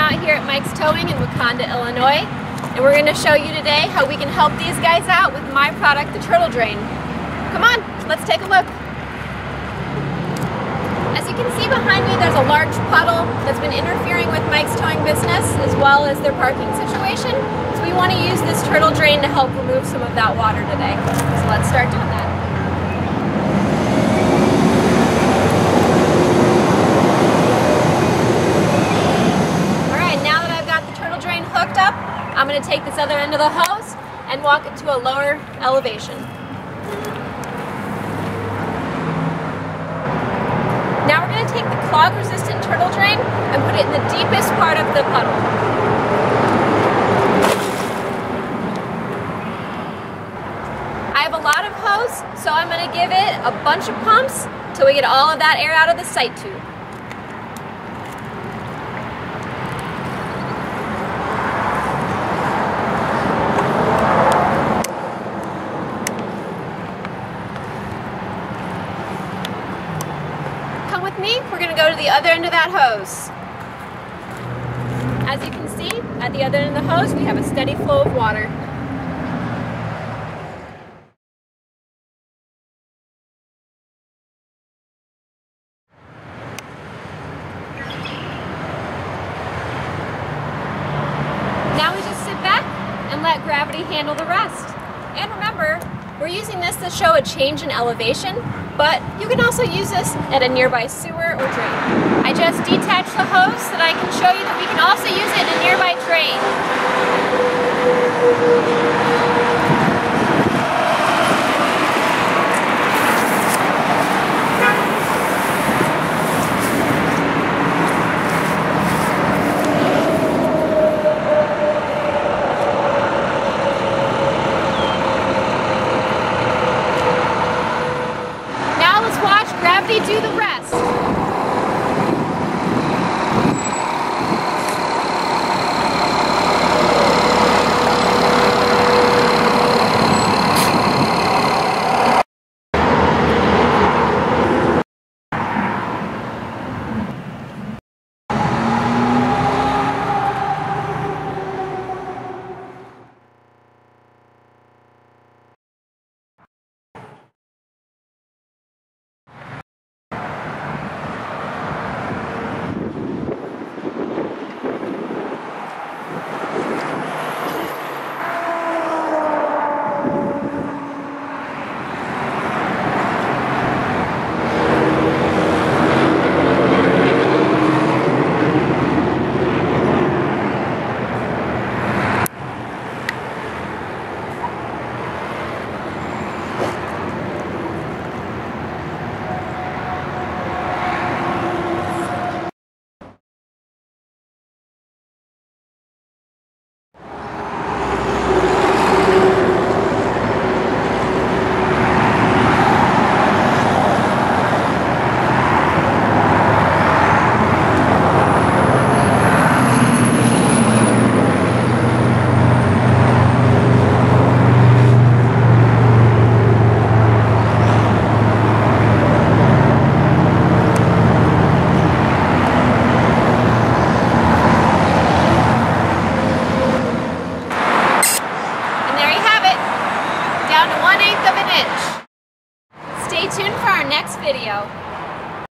out here at Mike's Towing in Wakanda, Illinois, and we're going to show you today how we can help these guys out with my product, the Turtle Drain. Come on, let's take a look. As you can see behind me, there's a large puddle that's been interfering with Mike's Towing business as well as their parking situation. So we want to use this Turtle Drain to help remove some of that water today. So let's start doing that. I'm going to take this other end of the hose and walk it to a lower elevation. Now we're going to take the clog-resistant turtle drain and put it in the deepest part of the puddle. I have a lot of hose, so I'm going to give it a bunch of pumps till we get all of that air out of the sight tube. We're going to go to the other end of that hose. As you can see, at the other end of the hose, we have a steady flow of water. Now we just sit back and let gravity handle the rest. And remember, we're using this to show a change in elevation, but you can also use this at a nearby sewer or drain. I just detached the hose so that I can show you that we can also use it in a nearby drain.